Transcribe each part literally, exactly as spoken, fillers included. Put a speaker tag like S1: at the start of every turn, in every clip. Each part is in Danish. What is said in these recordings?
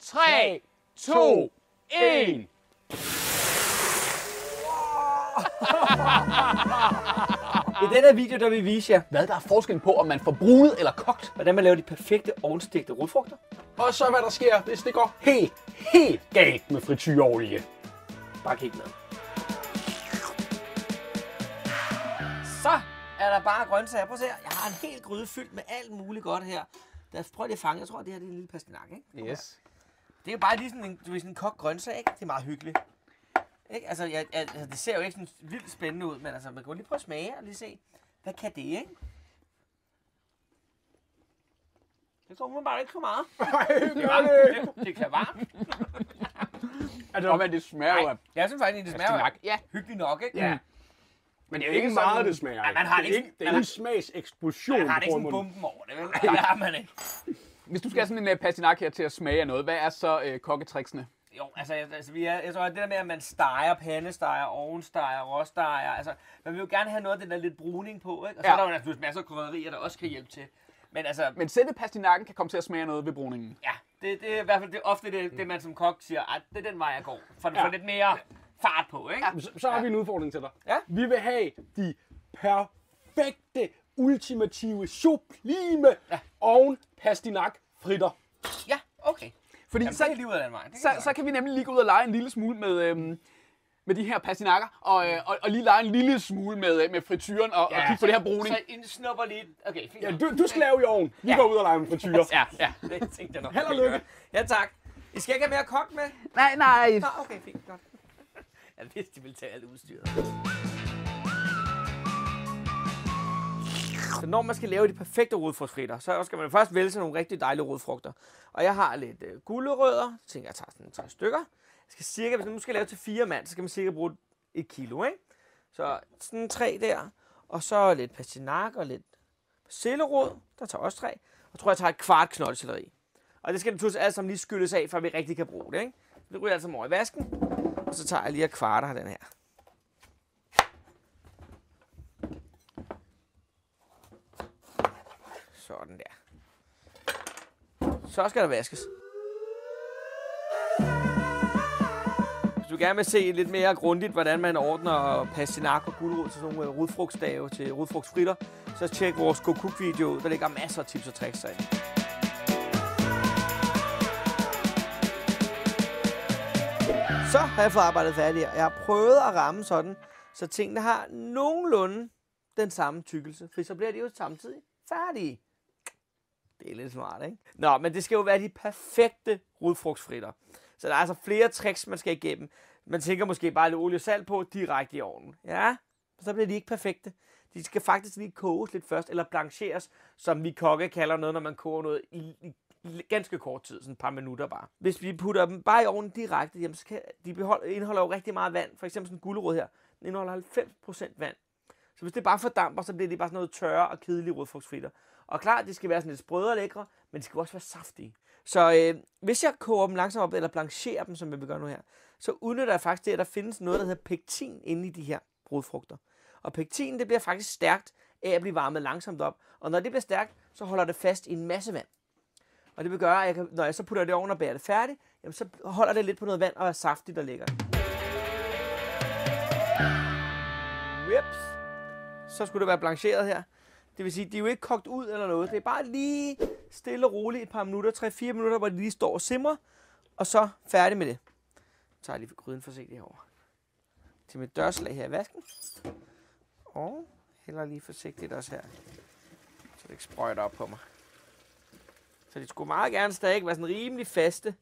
S1: tre, to, et.
S2: I denne video der vil vi vise jer,
S1: Hvad der er forskellen på, om man får brunet eller kogt.
S2: hvordan man laver de perfekte ovnstegte rugfrugter.
S3: Og så hvad der sker, hvis det går helt, helt galt med frityreolie.
S2: Bare kig med. Så er der bare grøntsager. Prøv at se her. Jeg har en hel gryde fyldt med alt muligt godt her. Der, prøv lige at fange. Jeg tror, det her det er en lille pastinak, ikke?
S3: Yes.
S2: Det er jo bare lige sådan en, du ved, sådan en kogt grøntsag, ikke? Det er meget hyggeligt. Ikke? Altså, jeg, jeg, altså, det ser jo ikke sådan vildt spændende ud, men altså, man kan lige prøve at smage og lige se, hvad kan det, ikke? Det tror man bare ikke så meget. Det, var, det, det kan varmt.
S1: Altså, og men det smager jo af
S2: Jeg synes faktisk, det smager
S1: pastinak. Ja.
S2: hyggeligt nok, ikke?
S3: Ja. Men det er jo
S1: ikke
S3: ikke
S1: sådan-
S3: meget, det smager.
S2: Ja, man har
S3: det er
S2: ikke-
S3: ikke, det er
S2: man
S3: ikke en
S2: har-
S3: smagseksplosion.
S2: Man har det ikke
S3: på
S2: sådan
S3: munden.
S2: bomben over det, vel? Det har man ikke.
S1: Hvis du skal have sådan en uh, pastinak her til at smage af noget, hvad er så uh, kokketricksene?
S2: Jo, altså, jeg- altså vi er, jeg tror, at det der med, at man steger, pandesteger, ovensteger, råsteger, altså, man vil jo gerne have noget af den der lidt bruning på, ikke? Og så
S1: Ja.
S2: er der jo naturligvis masser af krydderier, der også kan hjælpe til. Men altså,
S1: Men selve pastinakken kan komme til at smage af noget ved bruningen.
S2: ja, det, det er i hvert fald det, ofte det, det, man som kok siger, at det er den vej, jeg går. For at
S3: Ja.
S2: få lidt mere fart på, ikke?
S3: Så, så har vi en udfordring til dig.
S2: Ja.
S3: Vi vil have de perfekte, ultimative, sublime
S2: Ja.
S3: ovn pastinak fritter.
S2: Ja, okay.
S1: Fordi
S2: Jamen,
S1: så,
S2: så er lige ud af den vej. Det
S1: så,
S2: kan
S1: så kan vi nemlig lige gå ud og lege en lille smule med, øhm, med de her pastinakker, og, øh, og, og lige lege en lille smule med, øh, med frityren og, ja, og kigge på det her bruning.
S2: Så en snupper lige. Okay, fint.
S3: Ja, du, du skal lave i ovn. Vi
S2: Ja.
S3: går ud og leger med frityre.
S1: Ja, ja.
S2: Det tænkte jeg nok.
S3: Held og lykke.
S2: Ja, tak. I skal ikke have mere kogt med?
S1: Nej, nej.
S2: Nå, okay, fint. Godt. Jeg vidste, de ville tage alt udstyret. Så når man skal lave de perfekte rodfrugtfritter, så skal man først vælge sig nogle rigtig dejlige rodfrugter. Og jeg har lidt øh, gulerødder. Så tænker jeg, jeg tager sådan tre stykker. Jeg skal cirka, hvis man nu skal lave til fire mand, så skal man cirka bruge et kilo, ikke? Så sådan tre der. Og så lidt pastinak og lidt persillerod. Der tager også tre. Og jeg tror, jeg tager et kvart knoldselleri. Og det skal naturligvis alt sammen lige skylles af, for at vi rigtig kan bruge det, ikke? Det ryger altså over i vasken. Og så tager jeg lige et kvarter af den her. Sådan der. Så skal der vaskes. Hvis du gerne vil se lidt mere grundigt, hvordan man ordner pastinak og gulerod til sådan nogle rodfrugtstave til rodfrugtfritter, så tjek vores Go Cook video. Der ligger masser af tips og tricks derinde. Så har jeg fået arbejdet færdigt her. Jeg har prøvet at ramme sådan, så tingene har nogenlunde den samme tykkelse. For så bliver de jo samtidig færdige. Det er lidt smart, ikke? Nå, men det skal jo være de perfekte rodfrugtsfritter. Så der er altså flere tricks, man skal igennem. Man tænker måske bare lidt olie og salt på direkte i ovnen. Ja, så bliver de ikke perfekte. De skal faktisk lige koges lidt først, eller blancheres, som vi kokke kalder noget, når man koger noget i, i ganske kort tid, sådan et par minutter bare. Hvis vi putter dem bare i ovnen direkte, jamen så kan de beholde, indeholder jo rigtig meget vand. For eksempel sådan en gulerod her, den indeholder halvfems procent vand. Så hvis det bare fordamper, så bliver det bare sådan noget tørre og kedelige rodfrugtsfritter. Og klart, de skal være sådan lidt sprøde og lækre, men de skal også være saftige. Så øh, hvis jeg koger dem langsomt op, eller blancherer dem, som jeg vil gøre nu her, så udnytter jeg faktisk det, at der findes noget, der hedder pektin inde i de her rodfrugter. Og pektin, det bliver faktisk stærkt af at blive varmet langsomt op. Og når det bliver stærkt, så holder det fast i en masse vand. Og det vil gøre, at jeg kan, når jeg så putter det i ovnen og bærer det færdigt, jamen så holder det lidt på noget vand og er saftigt og lækkert. Whips. Så skulle det være blancheret her. Det vil sige, de er jo ikke kogt ud eller noget. Det er bare lige stille og roligt et par minutter, tre fire minutter, hvor de lige står og simrer. Og så færdig med det. Så tager jeg lige gryden forsigtigt herover. Til mit dørslag her i vasken. Og hælder lige forsigtigt også her. Så det ikke sprøjter op på mig. Så de skulle meget gerne stadig være sådan rimelig faste.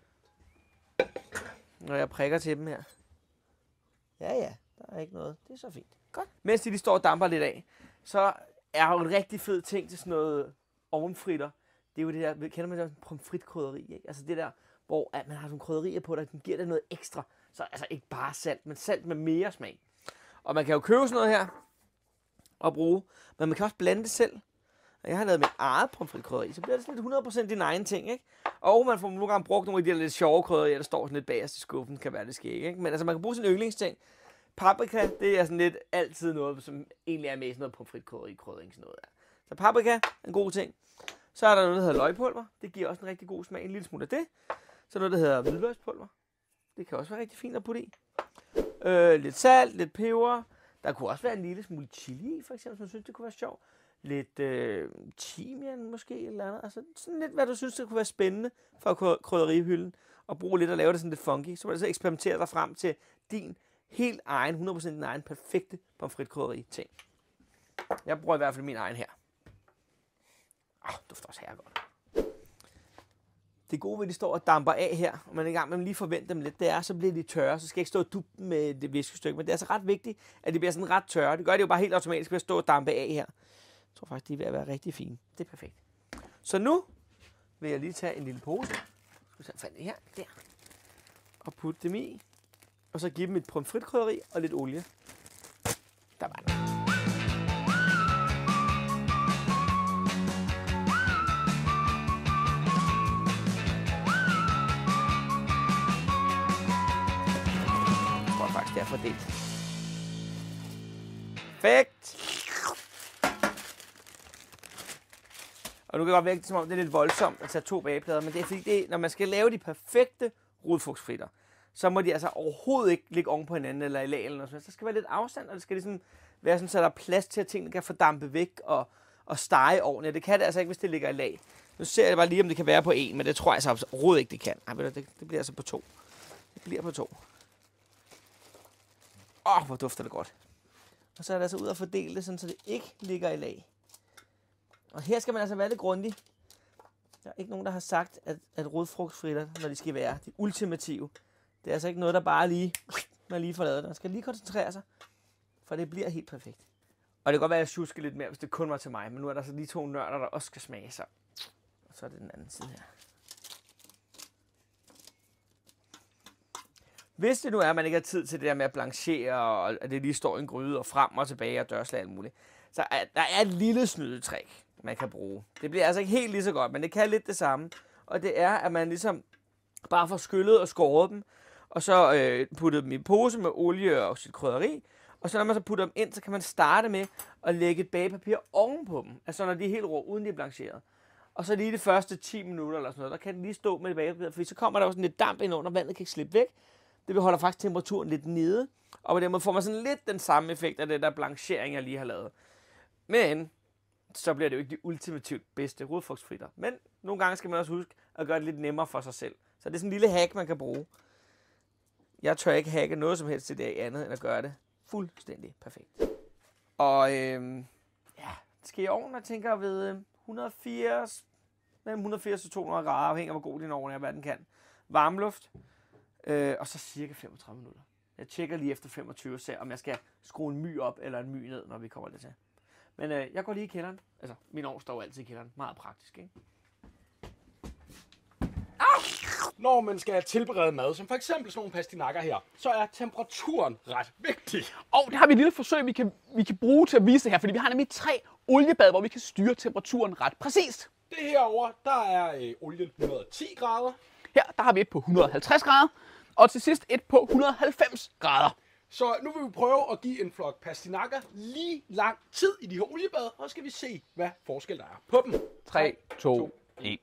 S2: Når jeg prikker til dem her. Ja, ja. Der er ikke noget. Det er så fint. Godt. Mens de lige står og damper lidt af, så er jo en rigtig fed ting til sådan noget ovenfritter. Det er jo det der, kender man det, pommes frites krydderi, ikke? Altså det der, hvor at man har nogle krydderier på, der giver det noget ekstra. Så altså ikke bare salt, men salt med mere smag. Og man kan jo købe sådan noget her og bruge, men man kan også blande det selv. Og jeg har lavet mit eget pommes frites krydderi, så bliver det sådan lidt hundrede procent din egen ting, ikke? Og man får nogle gange brugt nogle af de der lidt sjove krydderier, der står sådan lidt bagerst i skuffen, kan være det ske, ikke? Men altså man kan bruge sin yndlingsting. Paprika, det er sådan lidt altid noget, som egentlig er med i sådan noget pommes frites krydderi, kryddering, sådan noget der. Så paprika er en god ting. Så er der noget, der hedder løgpulver. Det giver også en rigtig god smag. En lille smule af det. Så noget, der hedder hvidløgspulver. Det kan også være rigtig fint at putte i. Øh, lidt salt, lidt peber. Der kunne også være en lille smule chili i, for eksempel, hvis man synes, det kunne være sjovt. Lidt øh, timian måske, eller andet. Altså sådan lidt, hvad du synes, det kunne være spændende for krydderihylden. Og bruge lidt og lave det sådan lidt funky. Så må du så eksperimentere dig frem til din helt egen, hundrede procent din egen, perfekte pomfritkrydderi ting. Jeg bruger i hvert fald min egen her. Åh, oh, dufter også her godt. Det gode ved, at de står og damper af her, og man er i gang med at lige forvente dem lidt, det er, så bliver de tørre, så skal jeg ikke stå og dubbe med det viskestykke, men det er altså ret vigtigt, at de bliver sådan ret tørre. Det gør det jo bare helt automatisk ved at stå og dampe af her. Jeg tror faktisk, de er ved at være rigtig fine. Det er perfekt. Så nu vil jeg lige tage en lille pose, så fandt det her, der, og putte dem i, og så give dem et pomfritkrydderi og lidt olie. Der var det. Det er fordelt. Perfekt. Og nu kan det godt virke, som om det er lidt voldsomt at tage to bageplader, men det er fordi, det, når man skal lave de perfekte rodfrugtsfritter, så må de altså overhovedet ikke ligge oven på hinanden eller i lag eller noget. Så der skal være lidt afstand, og det skal ligesom være sådan, så der er plads til, at tingene kan fordampe væk og, og stege ordentligt. Det kan det altså ikke, hvis det ligger i lag. Nu ser jeg bare lige, om det kan være på en, men det tror jeg så overhovedet ikke, det kan. Ej, det, det bliver altså på to. Det bliver på to. Åh, oh, hvor dufter det godt. Og så er det altså ud at fordele det, sådan, så det ikke ligger i lag. Og her skal man altså være lidt grundig. Der er ikke nogen, der har sagt, at, at rodfrugtsfritter, når de skal være de ultimative, det er altså ikke noget, der bare lige, man lige får lavet det. Man skal lige koncentrere sig, for det bliver helt perfekt. Og det kan godt være, at jeg sjusker lidt mere, hvis det kun var til mig, men nu er der så lige to nørder, der også skal smage sig. Og så er det den anden side her. Hvis det nu er, at man ikke har tid til det der med at blanchere, og at det lige står i en gryde og frem og tilbage og dørslag alt muligt, så er der er et lille snydetræk, man kan bruge. Det bliver altså ikke helt lige så godt, men det kan lidt det samme. Og det er, at man ligesom bare får skyllet og skåret dem, og så øh, putter dem i en pose med olie og sit krydderi. Og så når man så putter dem ind, så kan man starte med at lægge et bagepapir ovenpå dem. Altså når de er helt rå, uden de er blancheret. Og så lige de første ti minutter eller sådan noget, der kan den lige stå med det bagepapir, for så kommer der også sådan lidt damp ind under, vandet kan ikke slippe væk. Det holder faktisk temperaturen lidt nede, og på den måde får man sådan lidt den samme effekt af det der blanchering, jeg lige har lavet. Men så bliver det jo ikke de ultimativt bedste rodfrugtsfritter. Men nogle gange skal man også huske at gøre det lidt nemmere for sig selv. Så det er sådan en lille hack, man kan bruge. Jeg tør ikke hacke noget som helst til det andet, end at gøre det fuldstændig perfekt. Og øh, ja, det skal i ovnen, jeg tænker ved et hundrede og firs, mellem et hundrede og firs og to hundrede grader, afhængig af hvor god din ovn er, hvad den kan. Varmluft. Øh, og så cirka femogtredive minutter. Jeg tjekker lige efter femogtyve og ser, om jeg skal skrue en my op eller en my ned, når vi kommer det til. Men øh, jeg går lige i kælderen. Altså, min ovn står altid i kælderen. Meget praktisk, ikke?
S3: Au! Når man skal tilberede mad, som for eksempel sådan nogle pastinakker her, så er temperaturen ret vigtig.
S1: Og det har vi et lille forsøg, vi kan, vi kan bruge til at vise det her, fordi vi har nemlig tre oliebad, hvor vi kan styre temperaturen ret præcist.
S3: Det herovre, der er øh, olien et hundrede og ti grader.
S1: Her, der har vi et på et hundrede og halvtreds grader, og til sidst et på et hundrede og halvfems grader.
S3: Så nu vil vi prøve at give en flok pastinakker lige lang tid i de her oliebad, og så skal vi se, hvad forskel der er på dem.
S1: tre, to, et.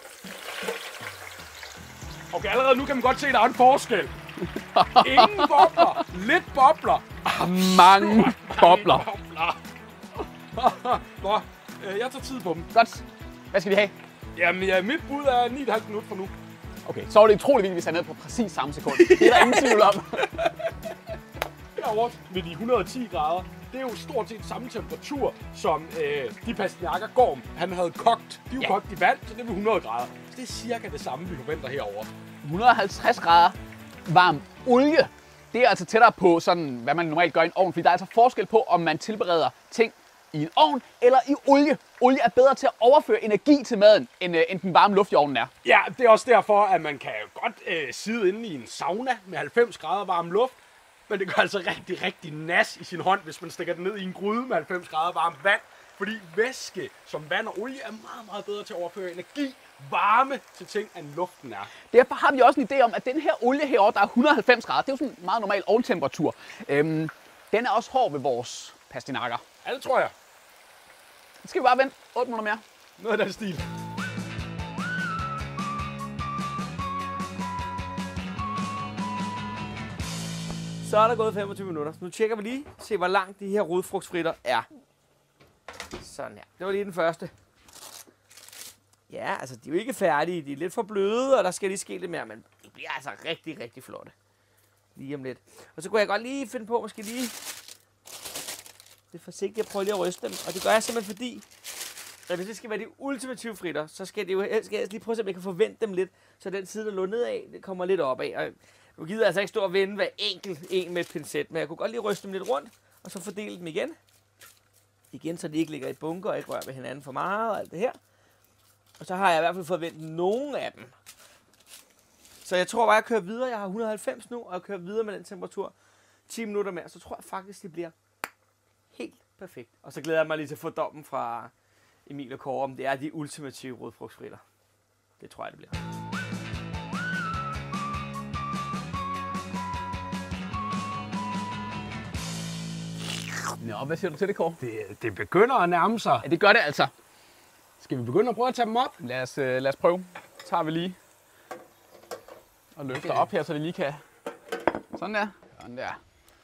S3: Okay, allerede nu kan man godt se, at der er en forskel. Ingen bobler, lidt bobler.
S1: Mange bobler.
S3: bobler. Nå, øh, jeg tager tid på dem.
S1: Godt. Hvad skal vi have?
S3: Jamen, ja, mit bud er ni komma fem minutter fra nu.
S1: Okay, så var det utroligt vigtigt, hvis jeg er nede på præcis samme sekund. Det er der ingen tvivl om.
S3: Herovre ved de et hundrede og ti grader, det er jo stort set samme temperatur, som øh, de pastinakker Gorm, han havde kogt. De er jo ja. kogt i vand, så det er ved hundrede grader. Så det er cirka det samme, vi forventer herovre.
S1: et hundrede og halvtreds grader varm olie. Det er altså tættere på, sådan, hvad man normalt gør i en ovn, fordi der er altså forskel på, om man tilbereder ting i en ovn eller i olie. Olie er bedre til at overføre energi til maden, end, øh, end den varme luft i ovnen er.
S3: Ja, det er også derfor, at man kan godt øh, sidde inde i en sauna med halvfems grader varm luft, men det gør altså rigtig, rigtig nas i sin hånd, hvis man stikker den ned i en gryde med halvfems grader varmt vand. Fordi væske som vand og olie er meget, meget bedre til at overføre energi, varme til ting, end luften er.
S1: Derfor har vi også en idé om, at den her olie herovre, der er et hundrede og halvfems grader, det er jo sådan en meget normal ovntemperatur. Øhm, den er også hård ved vores pastinakker.
S3: Ja, det tror jeg.
S1: Så skal vi bare vente otte minutter mere.
S3: Noget af den stil.
S2: Så er der gået femogtyve minutter. Så nu tjekker vi lige, se hvor langt de her rodfrugtsfritter er. Sådan her. Det var lige den første. Ja, altså de er jo ikke færdige. De er lidt for bløde, og der skal lige ske lidt mere, men de bliver altså rigtig, rigtig flotte. Lige om lidt. Og så kunne jeg godt lige finde på, måske lige lidt forsigtigt at prøve lige at ryste dem. Og det gør jeg simpelthen fordi, at hvis det skal være de ultimative fritter, så skal, det jo, skal jeg lige prøve at se, om jeg kan forvente dem lidt, så den side, der lå nedad, det kommer lidt opad. Og nu gider jeg altså ikke stå og vende hver enkelt en med et pincet, men jeg kunne godt lige ryste dem lidt rundt, og så fordele dem igen. Igen, så de ikke ligger i bunker og ikke rører ved hinanden for meget og alt det her. Og så har jeg i hvert fald forventet nogle af dem. Så jeg tror bare, jeg kører videre. Jeg har et hundrede og halvfems nu, og jeg kører videre med den temperatur. ti minutter mere, så tror jeg faktisk, det bliver helt perfekt. Og så glæder jeg mig lige til at få dommen fra Emil og Kåre, om det er de ultimative rodfrugtsfritter. Det tror jeg, det bliver.
S1: Nå, hvad siger du til det, Kåre?
S3: Det, det begynder at nærme sig.
S1: Ja, det gør det altså.
S3: Skal vi begynde at prøve at tage dem op?
S1: Lad os, øh, lad os prøve. Så tager vi lige og løfter okay. op her, så det lige kan... Sådan der. Sådan der.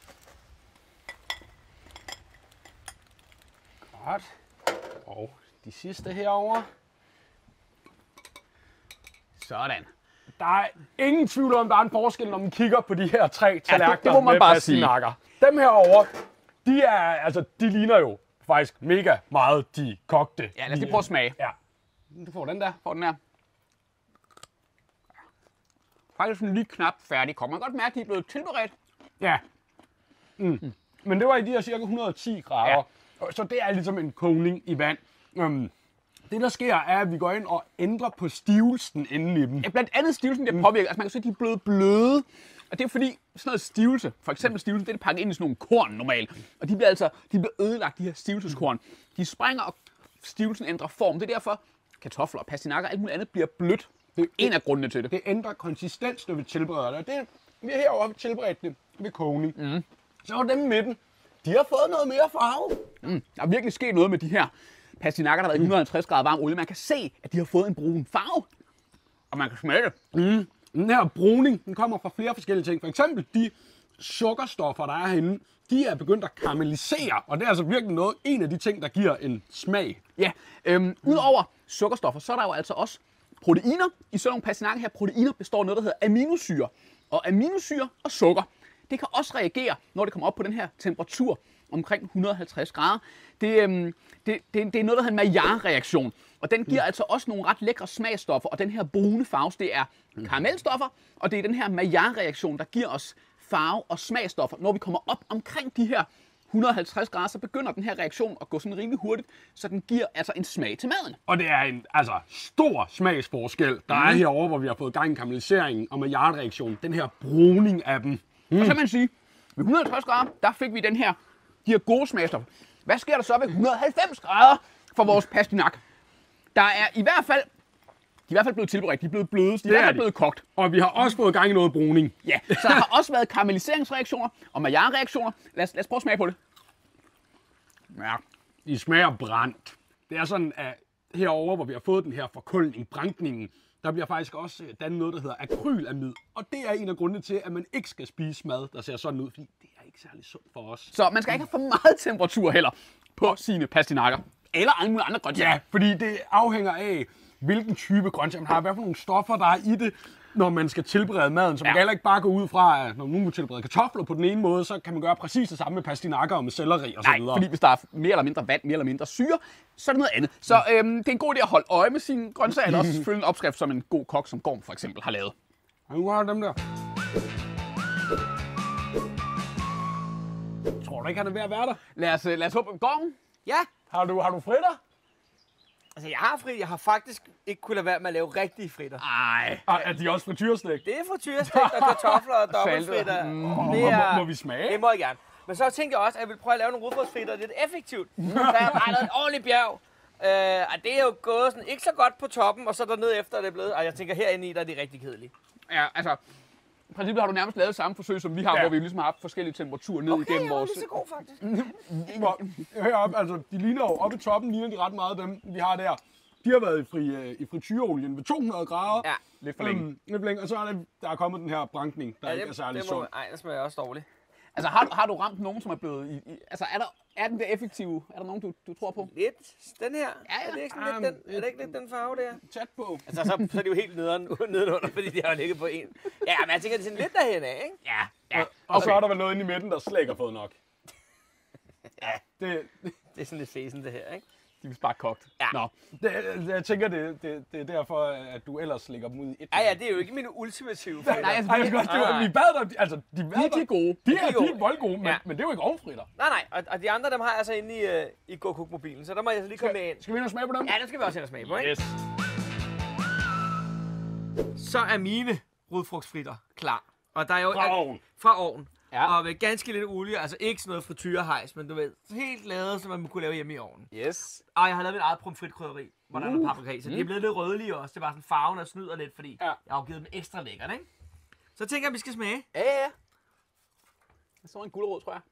S3: Godt. Og de sidste herovre.
S1: Sådan.
S3: Der er ingen tvivl om, der er en forskel, når man kigger på de her tre tallerkener
S1: det må man
S3: med
S1: bare
S3: pastinakker. Dem herovre, de er, altså, de ligner jo faktisk mega meget de kogte.
S1: Ja, lad os lige prøve at smage.
S3: Ja. Du får den der.
S1: Får den her. Faktisk sådan lige knap færdig. Kommer man godt mærke, at de er blevet tilberedt.
S3: Ja. Mm. Mm. Men det var i de her cirka et hundrede og ti grader. Ja. Så det er ligesom en kogning i vand. Um, det der sker, er, at vi går ind og ændrer på stivelsen inden i dem.
S1: Ja, blandt andet stivelsen, der påvirker. Altså man kan se, at de er blevet bløde. Og det er fordi, sådan noget stivelse, for eksempel stivelse, det er pakket ind i sådan nogle korn normalt. Og de bliver altså de bliver ødelagt, de her stivelseskorn. De sprænger, og stivelsen ændrer form. Det er derfor, kartofler, pastinakker og alt muligt andet bliver blødt. Det er en af grundene til det.
S3: Det ændrer konsistens, når vi tilbereder det. det vi har herovre tilberedt det ved kogning. Mm. Så er dem i midten. De har fået noget mere farve.
S1: Mm. Der er virkelig sket noget med de her pastinakker, der har været i et hundrede og halvtreds grader varm olie. Man kan se, at de har fået en brun farve. Og man kan smage det.
S3: Mm. Den her bruning, den kommer fra flere forskellige ting. For eksempel de sukkerstoffer, der er herinde, de er begyndt at karamellisere. Og det er altså virkelig noget, en af de ting, der giver en smag.
S1: Ja, øhm, udover sukkerstoffer, så er der jo altså også proteiner. I sådan nogle pastinakker her, proteiner består af noget, der hedder aminosyre. Og aminosyre og sukker, det kan også reagere, når det kommer op på den her temperatur omkring et hundrede og halvtreds grader. Det, øhm, det, det, det er noget, der hedder en Maillard-reaktion. Og den giver mm. altså også nogle ret lækre smagstoffer. Og den her brune farve, det er karamelstoffer. Og det er den her Maillard-reaktion, der giver os farve og smagstoffer. Når vi kommer op omkring de her et hundrede og halvtreds grader, så begynder den her reaktion at gå sådan rimelig hurtigt, så den giver altså en smag til maden.
S3: Og det er en altså, stor smagsforskel, der mm. er herovre, hvor vi har fået gang i karamelliseringen og Maillard-reaktionen. Den her bruning af dem.
S1: Mm. Og så kan man sige, ved et hundrede og halvtreds grader, der fik vi den her, de her gode smagstoffer. Hvad sker der så ved et hundrede og halvfems grader for vores pastinak? Der er i hvert fald, de er i hvert fald blevet tilberedt, de er blevet bløde, de er i hvert fald blevet kogt.
S3: Og vi har også fået gang i noget bruning.
S1: Ja, så der har også været karamelliseringsreaktioner og Maillard-reaktioner. Lad os, lad os prøve at smage på det.
S3: Ja, de smager brændt. Det er sådan, at herovre, hvor vi har fået den her forkuldning, brændningen, der bliver faktisk også dannet noget, der hedder akrylamid. Og det er en af grundene til, at man ikke skal spise mad, der ser sådan ud, fordi det er ikke særlig sundt for os.
S1: Så man skal ikke have for meget temperatur heller på sine pastinakker. Eller alle mulige andre grøntsager.
S3: Ja, fordi det afhænger af, hvilken type grøntsager man har, hvad for nogle stoffer, der er i det, når man skal tilberede maden. Så man ja. kan heller ikke bare gå ud fra, at når nogen vil tilberede kartofler på den ene måde, så kan man gøre præcis det samme med pastinakker og med selleri og så videre.
S1: Nej, fordi hvis der er mere eller mindre vand, mere eller mindre syre, så er det noget andet. Så øhm, det er en god idé at holde øje med sine grøntsager, eller også følge en opskrift, som en god kok som Gorm for eksempel har lavet.
S3: Ja, nu har dem der. Tror du ikke, han er ved at være der?
S1: Lad os, lad os håbe, Gorm.
S2: Ja.
S3: Har du, har du fritter?
S2: Altså, jeg har fri. Jeg har faktisk ikke kunnet lade være med at lave rigtige fritter.
S1: Ej.
S3: Og er de også frityrestik?
S2: Det er frityrestik og kartofler og dobbeltfritter.
S3: Mm. Det er, må, må vi smage?
S2: Det må jeg gerne. Men så tænkte jeg også, at jeg vil prøve at lave nogle rodfrugtsfritter lidt effektivt. Så jeg har bare lavet en ordentlig bjerg. Øh, og det er jo gået sådan, ikke så godt på toppen, og så dernede efter er det blevet. Og jeg tænker, herinde i, der er de rigtig kedelige.
S1: Ja, altså, i princippet har du nærmest lavet samme forsøg, som vi har, ja. hvor vi ligesom har haft forskellige temperaturer ned
S2: okay,
S1: igennem vores...
S2: Okay, jeg var lige så god faktisk.
S3: Heroppe, altså, de ligner jo oppe i toppen, ligner de ret meget dem, vi har der. De har været i, fri, i frityreolien ved to hundrede grader.
S2: Ja,
S1: lidt for længe.
S3: Um, lidt for længe. Og så er det, der er kommet den her brankning, der ja, ikke det, er særlig sund.
S2: Nej, det smager også dårligt.
S1: Altså, har du, har du ramt nogen, som er blevet... I, i, altså, er, der, er den det effektive? Er der nogen, du, du tror på?
S2: Lidt. Den her.
S1: Ja, ja.
S2: Er det ikke, sådan
S3: Um,
S2: lidt den, er det ikke lidt den farve der?
S3: Tæt på.
S2: Altså, så, så er det jo helt nederen, nedenunder, fordi de har ligget på en. Ja, men jeg tænker, det er sådan lidt derhen af, ikke?
S1: Ja, ja.
S3: Og så er der vel noget inde i midten, der slet ikke har fået nok. Ja, det,
S2: Det er sådan lidt fesen, det her, ikke?
S1: De er bare kogt.
S2: Ja.
S1: Nå.
S3: det, jeg tænker, det, det, det er derfor, at du ellers lægger dem ud i et.
S2: Ja, ja, det er jo ikke min ultimative fritter.
S1: Nej, altså,
S3: Ej, jeg kan godt, det var, vi bad dig, altså, de,
S1: de, de er gode.
S3: de er,
S2: gode.
S3: de er voldgode, men,
S2: Ja.
S3: men det er jo ikke ovenfritter.
S2: Nej, nej, og, og de andre, dem har jeg så inde i, uh, i GoCook-mobilen, så der må jeg så lige komme med ind.
S3: Skal vi ind og smage på dem?
S2: Ja, det skal vi også hen og smage på, ikke?
S3: Yes.
S2: Så er mine rodfrugtsfritter klar. Og der er jo
S3: Fra ovnen.
S2: Fra ovnen.
S1: Ja.
S2: Og med ganske lidt olie, altså ikke sådan noget frityrehejs, men du ved, helt lavet, som man kunne lave hjemme i ovnen.
S1: Yes.
S2: Og jeg har lavet mit eget pommes frites krydderi, hvor der er
S1: Uh.
S2: noget paprika i, så de er blevet lidt rødlige også. Det er bare sådan farven, der snyder lidt, fordi
S3: Ja.
S2: jeg har jo givet dem ekstra lækkert, ikke? Så tænker jeg, at vi skal smage.
S1: Ja, ja, ja. Jeg så en gulerod, tror jeg.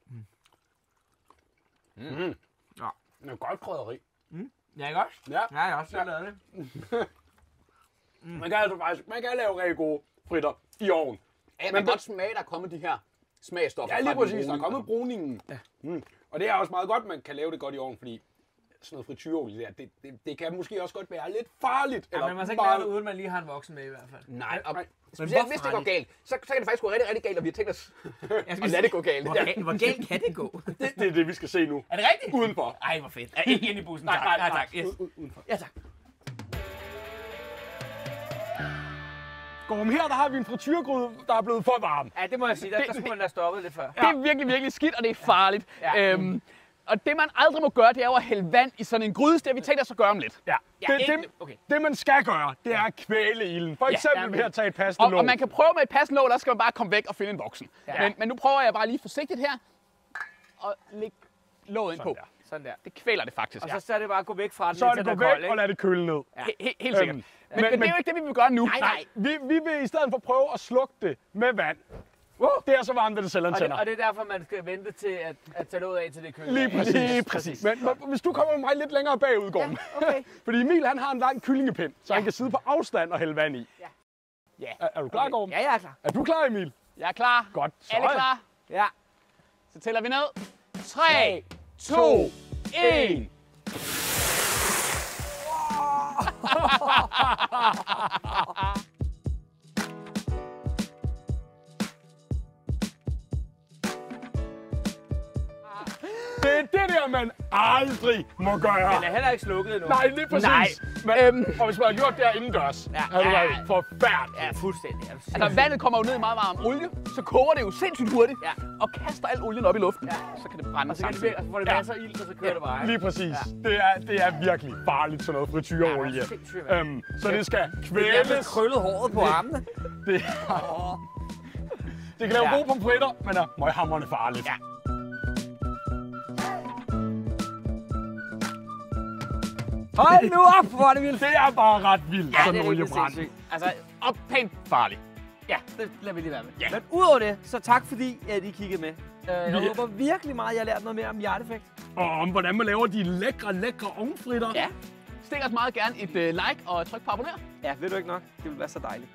S3: Mm.
S2: Ja.
S3: Det er godt krydderi.
S2: Ja, ikke også?
S3: Ja.
S2: Ja, jeg har også selv lavet det.
S3: Mm. Man kan altså faktisk, man kan lave rigtig gode fritter i ovnen.
S1: Ja, man
S3: Men
S1: kan
S3: det-
S1: godt smage, der er kommet de her smagstoffer.
S3: Ja,
S1: fra
S3: lige
S1: den
S3: præcis. Der er
S1: bruning.
S3: kommet bruningen. Ja. Mm. Og det er også meget godt, man kan lave det godt i ovnen, fordi sådan noget frityreolie der, det, det, det kan måske også godt være lidt farligt.
S2: Ja, men man må ikke lave det, uden man lige har en voksen med i hvert fald.
S1: Nej, og
S3: Nej.
S1: specielt
S2: hvor
S1: hvis det går
S2: farligt?
S1: galt, så, så kan det faktisk gå rigtig, rigtig galt, og vi har tænkt os
S2: Jeg
S1: at lade det gå galt.
S2: Hvor, galt, hvor galt kan det gå?
S3: Det, det er det, vi skal se nu.
S2: Er det rigtigt?
S3: Udenfor.
S2: Ej, hvor fedt. Ja, ikke ind i bussen, tak. Ja, tak. Yes.
S3: Ud- ud- Udenfor.
S2: Ja, tak.
S3: Gorm, her der har vi en frityregryde, der er blevet for varm.
S2: Ja, det må jeg sige. Der, der skulle man have stoppet lidt før.
S1: Det er virkelig, virkelig skidt, og det er farligt.
S2: Ja.
S1: Øhm, og det, man aldrig må gøre, det er jo at hælde vand i sådan en gryde. Det har vi tænkt os at gøre om lidt.
S3: Ja.
S2: Ja,
S3: Det,
S2: ikke-
S3: det,
S2: okay.
S3: det, man skal gøre, det er at kvæle ilden. For eksempel
S2: ja,
S3: ved at tage et passende
S1: Og,
S3: låg.
S1: og man kan prøve med et passende låg, der skal man bare komme væk og finde en voksen.
S2: Ja.
S1: Men, men nu prøver jeg bare lige forsigtigt her og lægge låget ind på.
S3: der.
S2: Sådan der.
S1: Det kvæler det faktisk.
S2: Og så, så er det bare at gå væk fra den,
S3: Så er det
S2: indtil
S3: gå
S2: den er
S3: væk
S2: kold,
S3: og
S2: ikke?
S3: lade det køle ned.
S1: He- he- helt sikkert.
S3: Øhm,
S1: Men, men, men det er jo ikke det, vi vil gøre nu.
S2: Nej, nej.
S3: Vi, vi vil i stedet for prøve at slukke det med vand. Uh, det er så varmt, at det selv
S2: Og det,
S3: antænder.
S2: og det er derfor, man skal vente til at, at tage låget af til det køler.
S3: Lige præcis.
S1: Lige præcis.
S3: Men, men hvis du kommer med mig lidt længere bagud, Gorm.
S2: Ja, okay.
S3: Fordi Emil han har en lang kyllingepind, så han kan sidde på afstand og hælde vand i.
S2: Ja.
S1: Ja.
S3: Er, er du klar, Gorm?
S2: Ja, jeg er klar.
S3: Er du klar, Emil?
S1: Jeg er klar.
S3: Godt. Så
S1: Alle
S3: er-
S1: klar?
S2: Ja.
S1: Så tæller vi ned. tre, to, et.
S3: Det er det der, man aldrig må gøre.
S2: Den er heller ikke slukket endnu.
S3: Nej, lige præcis.
S1: Nej.
S3: Men,
S1: Øhm.
S3: og hvis man har gjort det her indendørs,
S2: Ja.
S3: havde det
S2: Ja.
S3: været forfærdeligt.
S2: Ja, fuldstændig.
S1: Altså, vandet kommer jo ned i meget varm olie, så koger det jo sindssygt hurtigt,
S2: Ja.
S1: og kaster al olien op i luften.
S2: Ja.
S1: Så kan det brænde
S2: Og så, kan det,
S1: samtidig.
S2: og så får det
S3: Ja.
S2: masser af ild, og så kører det bare.
S3: Lige præcis. Det, er, det er virkelig farligt, sådan noget frityreolie.
S2: Ja, sindssygt, mand.
S3: øhm, så det skal
S2: Jeg har
S3: kvæles.
S2: krøllet håret på armene.
S3: Det, det kan lave
S2: Ja.
S3: gode pomfritter, men er møghamrende farligt.
S2: Ja. Hold nu op, hvor er det vildt.
S3: Det er bare ret vildt,
S2: Ja,
S3: sådan
S2: det
S3: en
S2: er helt
S3: oliebrand.
S2: sindssygt. Altså,
S1: Og pænt farligt.
S2: ja, det lader vi lige være med.
S1: Ja.
S2: Men udover det, så tak fordi, at I kiggede med. Uh, jeg
S3: Ja.
S2: håber virkelig meget, at jeg har lært noget mere om hjerteffekt.
S3: Og om hvordan man laver de lækre, lækre ovnfritter.
S1: Ja. Stik os meget gerne et uh, like og tryk på abonner.
S2: Ja, ved du ikke nok? Det vil være så dejligt.